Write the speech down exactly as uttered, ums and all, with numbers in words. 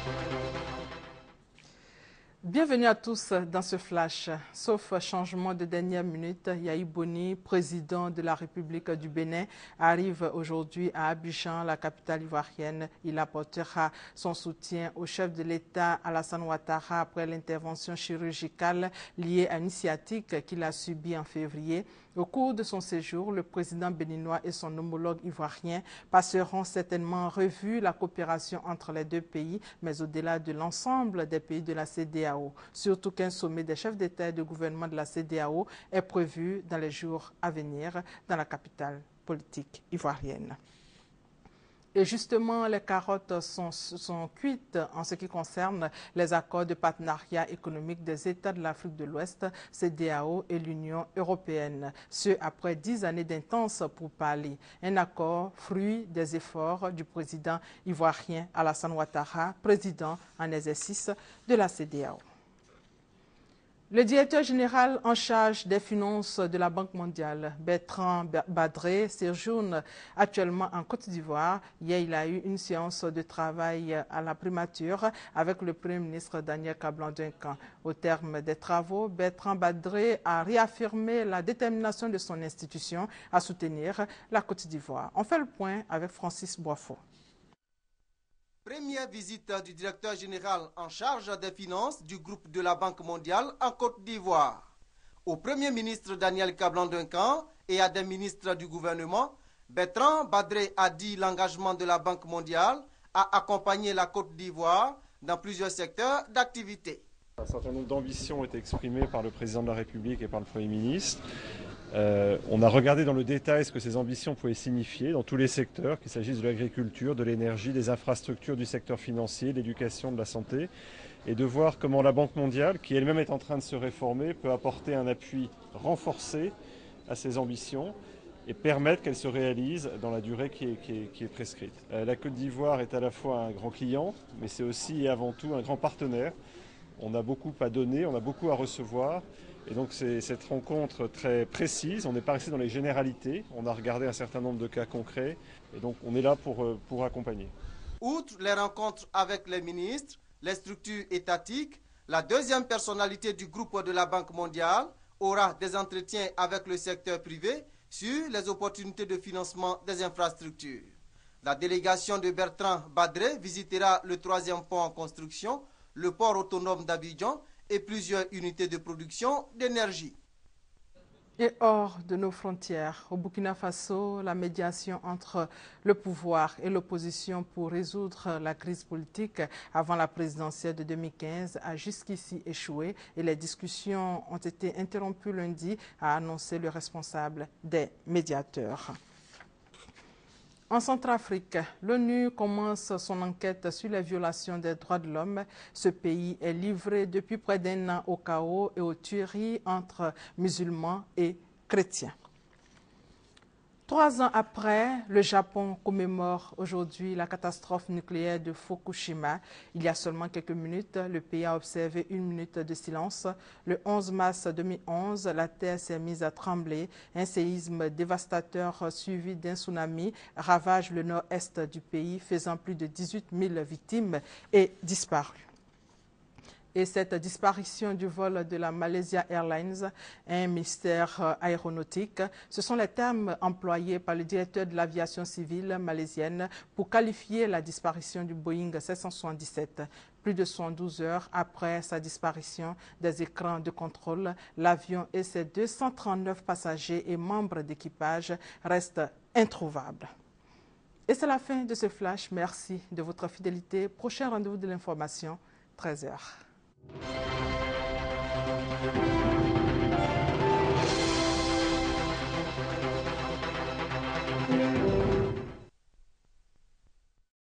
Bienvenue à tous dans ce flash. Sauf changement de dernière minute, Yahi Boni, président de la République du Bénin, arrive aujourd'hui à Abidjan, la capitale ivoirienne. Il apportera son soutien au chef de l'État Alassane Ouattara après l'intervention chirurgicale liée à une sciatique qu'il a subie en février. Au cours de son séjour, le président béninois et son homologue ivoirien passeront certainement en revue la coopération entre les deux pays, mais au-delà de l'ensemble des pays de la C E D E A O. Surtout qu'un sommet des chefs d'État et de gouvernement de la C E D E A O est prévu dans les jours à venir dans la capitale politique ivoirienne. Et justement, les carottes sont, sont cuites en ce qui concerne les accords de partenariat économique des États de l'Afrique de l'Ouest, C E D E A O et l'Union européenne. Ce, après dix années d'intenses pourparlers. Un accord fruit des efforts du président ivoirien Alassane Ouattara, président en exercice de la C E D E A O. Le directeur général en charge des finances de la Banque mondiale, Bertrand Badré, séjourne actuellement en Côte d'Ivoire. Hier, il a eu une séance de travail à la primature avec le Premier ministre Daniel Kablan-Duncan. Au terme des travaux, Bertrand Badré a réaffirmé la détermination de son institution à soutenir la Côte d'Ivoire. On fait le point avec Francis Boifo. Première visite du directeur général en charge des finances du groupe de la Banque mondiale en Côte d'Ivoire. Au Premier ministre Daniel Kablan-Duncan et à des ministres du gouvernement, Bertrand Badré a dit l'engagement de la Banque mondiale à accompagner la Côte d'Ivoire dans plusieurs secteurs d'activité. Un certain nombre d'ambitions ont été exprimées par le président de la République et par le Premier ministre. Euh, on a regardé dans le détail ce que ces ambitions pouvaient signifier dans tous les secteurs, qu'il s'agisse de l'agriculture, de l'énergie, des infrastructures, du secteur financier, de l'éducation, de la santé, et de voir comment la Banque mondiale, qui elle-même est en train de se réformer, peut apporter un appui renforcé à ces ambitions et permettre qu'elles se réalisent dans la durée qui est, qui est, qui est prescrite. Euh, la Côte d'Ivoire est à la fois un grand client, mais c'est aussi et avant tout un grand partenaire. On a beaucoup à donner, on a beaucoup à recevoir. Et donc c'est cette rencontre très précise, on n'est pas resté dans les généralités, on a regardé un certain nombre de cas concrets et donc on est là pour, pour accompagner. Outre les rencontres avec les ministres, les structures étatiques, la deuxième personnalité du groupe de la Banque mondiale aura des entretiens avec le secteur privé sur les opportunités de financement des infrastructures. La délégation de Bertrand Badré visitera le troisième pont en construction, le port autonome d'Abidjan, et plusieurs unités de production d'énergie. Et hors de nos frontières, au Burkina Faso, la médiation entre le pouvoir et l'opposition pour résoudre la crise politique avant la présidentielle de deux mille quinze a jusqu'ici échoué et les discussions ont été interrompues lundi, a annoncé le responsable des médiateurs. En Centrafrique, l'ONU commence son enquête sur les violations des droits de l'homme. Ce pays est livré depuis près d'un an au chaos et aux tueries entre musulmans et chrétiens. Trois ans après, le Japon commémore aujourd'hui la catastrophe nucléaire de Fukushima. Il y a seulement quelques minutes, le pays a observé une minute de silence. Le onze mars deux mille onze, la terre s'est mise à trembler. Un séisme dévastateur suivi d'un tsunami ravage le nord-est du pays, faisant plus de dix-huit mille victimes et disparus. Et cette disparition du vol de la Malaysia Airlines, un mystère aéronautique, ce sont les termes employés par le directeur de l'aviation civile malaisienne pour qualifier la disparition du Boeing sept cent soixante-dix-sept. Plus de soixante-douze heures après sa disparition des écrans de contrôle, l'avion et ses deux cent trente-neuf passagers et membres d'équipage restent introuvables. Et c'est la fin de ce flash. Merci de votre fidélité. Prochain rendez-vous de l'information, treize heures. Thank you.